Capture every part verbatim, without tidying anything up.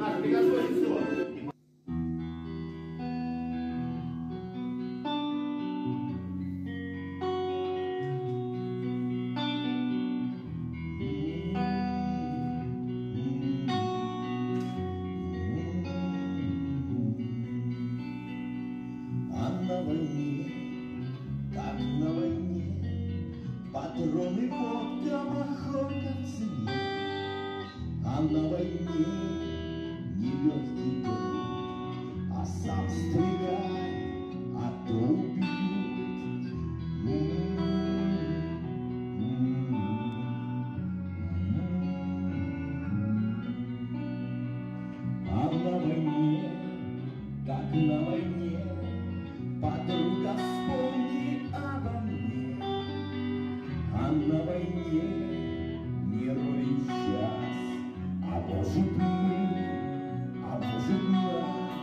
нас приготовить все. На войне, как на войне, патроны под домоходом в цене. А на войне не легкий труд, а сам стреляй, а то убьют. А на войне, как на войне, подруга, вспомни обо мне. А на войне не ровен час, а может мы, а может нас.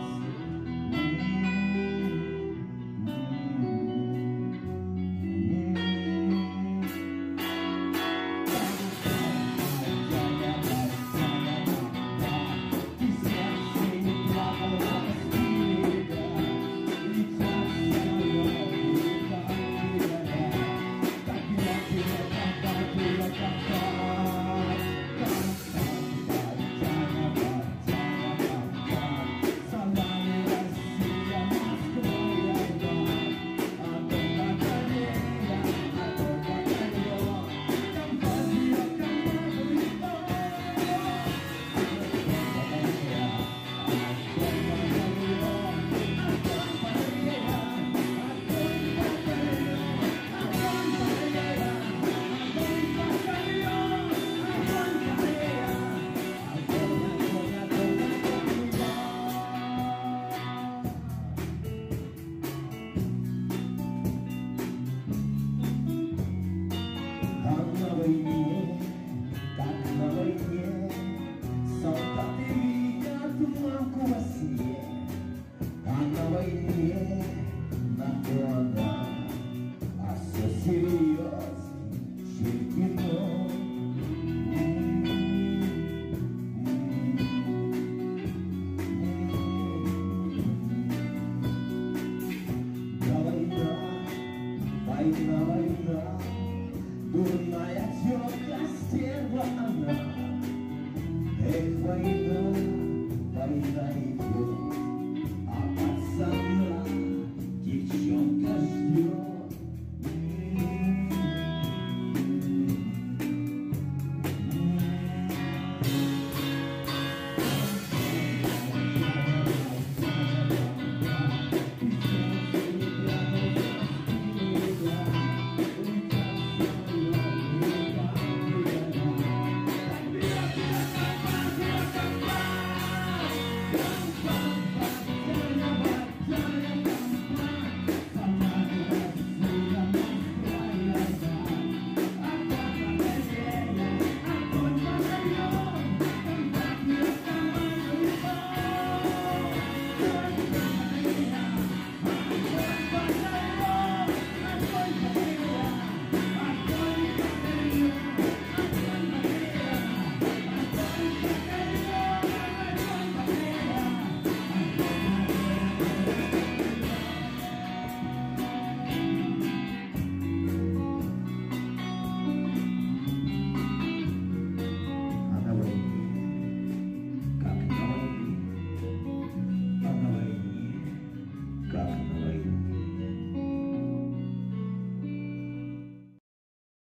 Как на войне солдаты видят мамку во сне. А на войне награда, а все серьезней, чем кино. Да война, война, война, дурная тетка, стерва она. Эх, война, война идет.